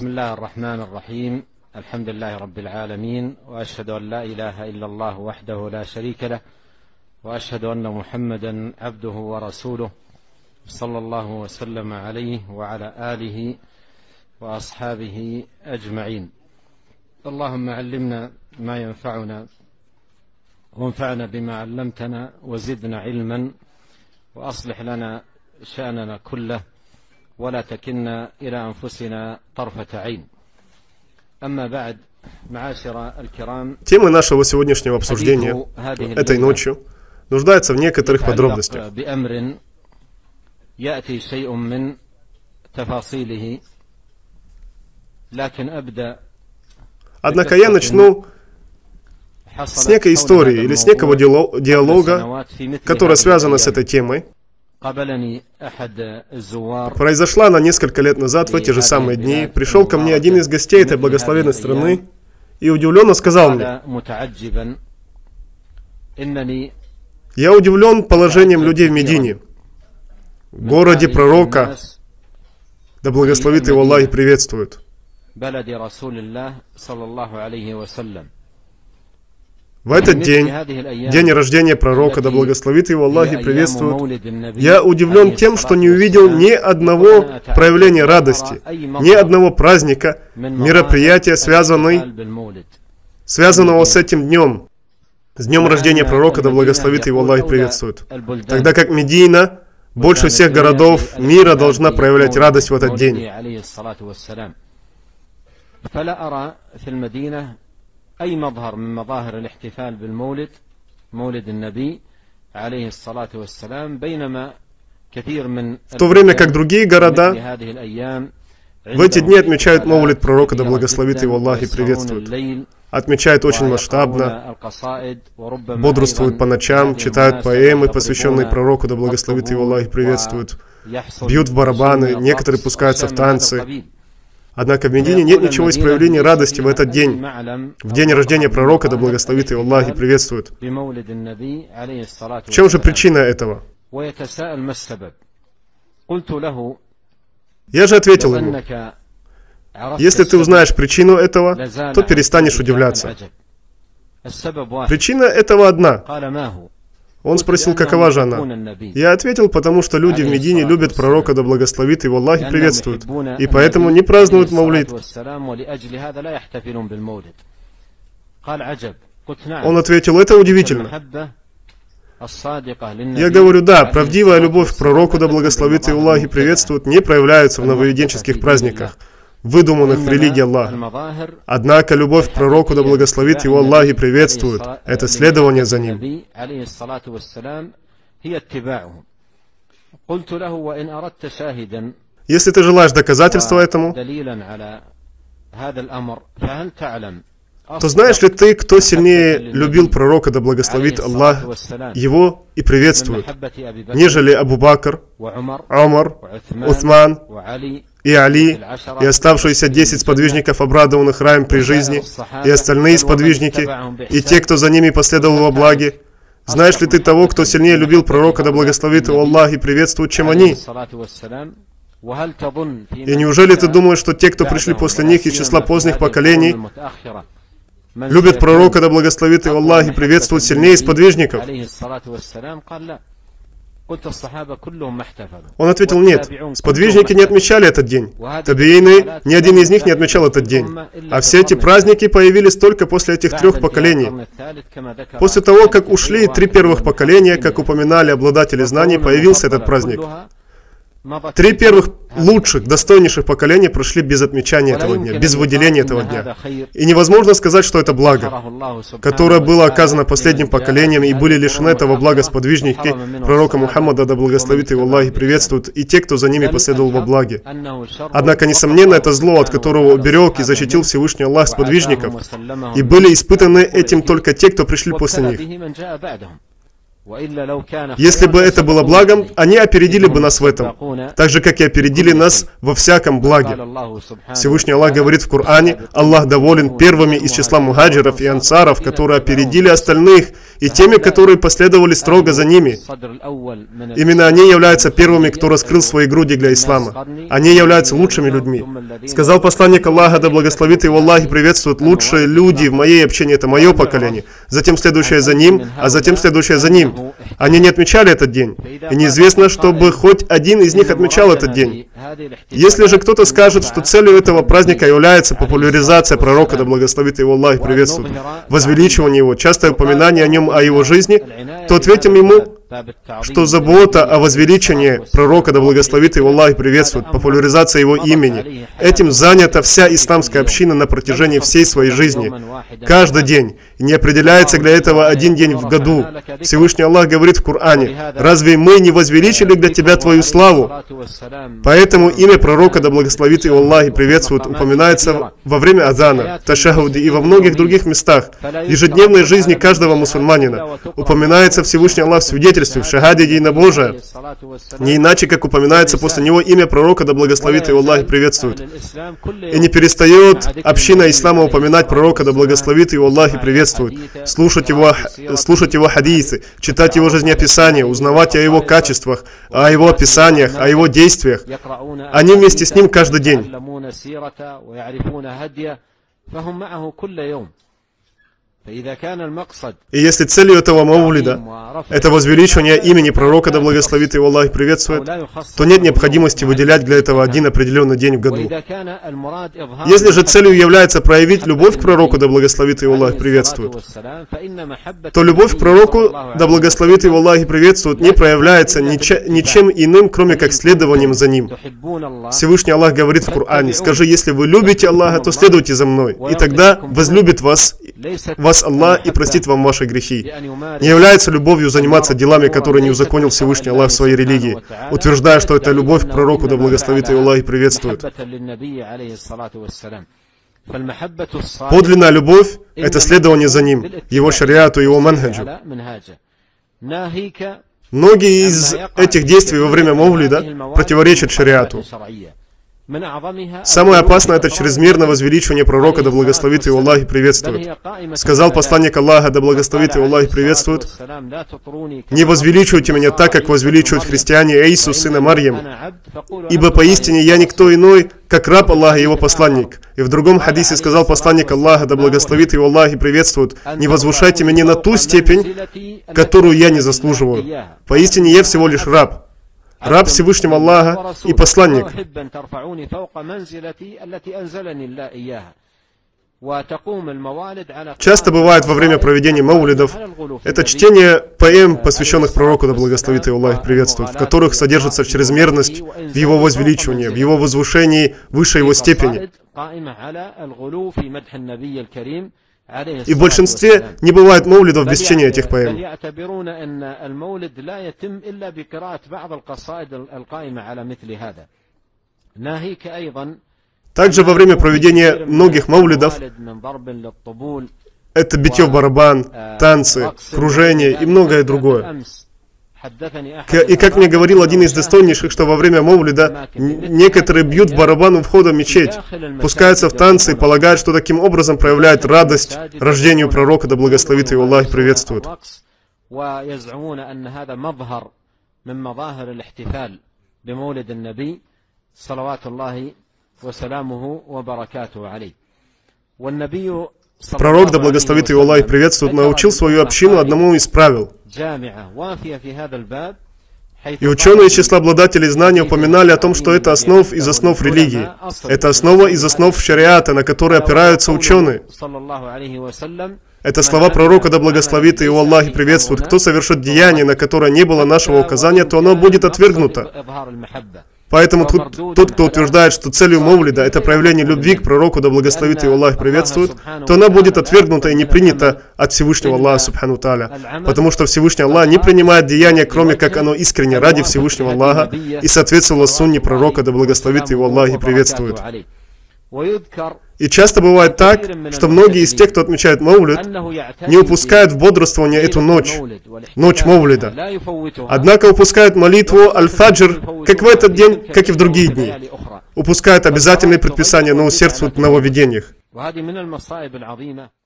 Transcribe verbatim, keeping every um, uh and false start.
بسم الله الرحمن الرحيم الحمد لله رب العالمين وأشهد أن لا إله إلا الله وحده لا شريك له وأشهد أن محمدا عبده ورسوله صلى الله وسلم عليه وعلى آله وأصحابه أجمعين. اللهم علمنا ما ينفعنا وانفعنا بما علمتنا وزدنا علما وأصلح لنا شأننا كله ولا تكلنا إلى أنفسنا طرفة عين. أما بعد معاشر الكرام. Тема нашего сегодняшнего обсуждения этой ночью нуждается в некоторых подробностях. بأمر يأتي شيء من تفاصيله لكن أبدأ. Однако я начну с некой истории или с некого диалога, который связан с этой темой. Произошла она несколько лет назад, в эти же самые дни. Пришел ко мне один из гостей этой благословенной страны и удивленно сказал мне: «Я удивлен положением людей в Медине, городе пророка, да благословит его Аллах и приветствует. В этот день, день рождения пророка, да благословит его Аллах и приветствует, я удивлен тем, что не увидел ни одного проявления радости, ни одного праздника, мероприятия, связанного, связанного с этим днем, с днем рождения пророка, да благословит его Аллах и приветствует. Тогда как Медина больше всех городов мира должна проявлять радость в этот день». أي مظهر من مظاهر الاحتفال بالمولد مولد النبي عليه الصلاة والسلام بينما كثير من В то время как другие города в эти дни отмечают Маулид пророка, да благословит его Аллах и приветствует. Отмечают очень масштабно, бодрствуют по ночам, читают поэмы, посвященные пророку, да благословит его Аллах и приветствует, бьют в барабаны, некоторые пускаются в танцы. Однако в Медине нет ничего из проявления радости в этот день, в день рождения пророка, да благословит его Аллах и приветствует. В чем же причина этого? Я же ответил ему: если ты узнаешь причину этого, то перестанешь удивляться. Причина этого одна. Он спросил, какова же она? Я ответил: потому что люди в Медине любят пророка, да благословит его Аллах и приветствует, и поэтому не празднуют Маулид. Он ответил: это удивительно. Я говорю: да, правдивая любовь к пророку, да благословит его Аллах и приветствует, не проявляется в нововведенческих праздниках, выдуманных в религии Аллаха. Однако любовь к пророку, да благословит его Аллах и приветствует, это следование за ним. Если ты желаешь доказательства этому, то знаешь ли ты, кто сильнее любил пророка, да благословит Аллах его и приветствует, нежели Абу Бакр, Умар, Усман и Али, и оставшиеся десять сподвижников, обрадованных раем при жизни, и остальные сподвижники, и те, кто за ними последовал во благе? Знаешь ли ты того, кто сильнее любил пророка, да благословит его Аллах и приветствует, чем они? И неужели ты думаешь, что те, кто пришли после них из числа поздних поколений, любят пророка, да благословит его Аллах и приветствует, сильнее сподвижников? Он ответил: нет, сподвижники не отмечали этот день. Табиины, ни один из них не отмечал этот день. А все эти праздники появились только после этих трех поколений. После того, как ушли три первых поколения, как упоминали обладатели знаний, появился этот праздник. Три первых лучших, достойнейших поколения прошли без отмечания этого дня, без выделения этого дня. И невозможно сказать, что это благо, которое было оказано последним поколением, и были лишены этого блага сподвижники пророка Мухаммада, да благословит его Аллах и приветствует, и те, кто за ними последовал во благе. Однако, несомненно, это зло, от которого уберег и защитил Всевышний Аллах сподвижников, и были испытаны этим только те, кто пришли после них. Если бы это было благом, они опередили бы нас в этом, так же, как и опередили нас во всяком благе. Всевышний Аллах говорит в Коране: Аллах доволен первыми из числа мухаджиров и ансаров, которые опередили остальных, и теми, которые последовали строго за ними. Именно они являются первыми, кто раскрыл свои груди для ислама. Они являются лучшими людьми. Сказал посланник Аллаха, да благословит его Аллах и приветствует: лучшие люди в моей общине — это мое поколение, затем следующее за ним, а затем следующее за ним. Они не отмечали этот день, и неизвестно, чтобы хоть один из них отмечал этот день. Если же кто-то скажет, что целью этого праздника является популяризация пророка, да благословит его Аллах и приветствует, возвеличивание его, частое упоминание о нем, о его жизни, то ответим ему, что забота о возвеличении пророка, да благословит его Аллах и приветствует, популяризация его имени, этим занята вся исламская община на протяжении всей своей жизни, каждый день, и не определяется для этого один день в году. Всевышний Аллах говорит в Коране: «Разве мы не возвеличили для тебя твою славу?» Поэтому имя пророка, да благословит его Аллах и приветствует, упоминается во время азана, в ташахуде и во многих других местах. В ежедневной жизни каждого мусульманина упоминается Всевышний Аллах в свидетельстве, в шахаде единобожия, не иначе, как упоминается после него имя пророка, да благословит его Аллах и приветствует. И не перестает община ислама упоминать пророка, да благословит его Аллах и приветствует, слушать его, слушать его хадисы, читать его жизнеописания, узнавать о его качествах, о его описаниях, о его действиях. Они вместе с ним каждый день. И если целью этого маулида — это возвеличивание имени пророка, да благословит его Аллах и приветствует, то нет необходимости выделять для этого один определенный день в году. Если же целью является проявить любовь к пророку, да благословит его Аллах и приветствует, то любовь к пророку, да благословит его Аллах и приветствует, не проявляется ничем иным, кроме как следованием за ним. Всевышний Аллах говорит в Коране: «Скажи, если вы любите Аллаха, то следуйте за мной, и тогда возлюбит вас вас Аллах и простит вам ваши грехи». Не является любовью заниматься делами, которые не узаконил Всевышний Аллах в своей религии, утверждая, что это любовь к пророку, да благословит его Аллах и приветствует. Подлинная любовь — это следование за ним, его шариату, его манхаджу. Многие из этих действий во время мавлида противоречат шариату. Самое опасное — это чрезмерное возвеличивание пророка, да благословит его Аллах и приветствует. Сказал посланник Аллаха, да благословит его Аллах и приветствует: «Не возвеличивайте меня так, как возвеличивают христиане Иису, сына Марьям, ибо поистине я никто иной, как раб Аллаха и его посланник». И в другом хадисе сказал посланник Аллаха, да благословит его Аллах и приветствует: «Не возвышайте меня на ту степень, которую я не заслуживаю. Поистине я всего лишь раб». Раб Всевышнего Аллаха и посланник. Часто бывает во время проведения маулидов это чтение поэм, посвященных пророку, да благословит его Аллах и приветствует, в которых содержится чрезмерность в его возвеличивании, в его возвышении выше его степени. И в большинстве не бывает маулидов без чтения этих поэм. Также во время проведения многих маулидов это битье в барабан, танцы, кружение и многое другое. И как мне говорил один из достойнейших, что во время маулида некоторые бьют в барабан у входа в мечеть, пускаются в танцы и полагают, что таким образом проявляют радость рождению пророка, да благословит его Аллах и приветствует. Пророк, да благословит его Аллах и приветствует, научил свою общину одному из правил. И ученые из числа обладателей знаний упоминали о том, что это основ из основ религии. Это основа из основ шариата, на которые опираются ученые. Это слова пророка, да благословит его Аллах и приветствует: «Кто совершит деяние, на которое не было нашего указания, то оно будет отвергнуто». Поэтому тот, тот, кто утверждает, что целью маулида — это проявление любви к пророку, да благословит его Аллах и приветствует, то она будет отвергнута и не принята от Всевышнего Аллаха, субхану тааля. Потому что Всевышний Аллах не принимает деяния, кроме как оно искренне ради Всевышнего Аллаха и соответствовало сунне пророка, да благословит его Аллах и приветствует. И часто бывает так, что многие из тех, кто отмечает Маулид, не упускают в бодрствование эту ночь, ночь Маулида. Однако упускают молитву Аль-Фаджр как в этот день, как и в другие дни. Упускают обязательные предписания, но усердствуют в нововведениях.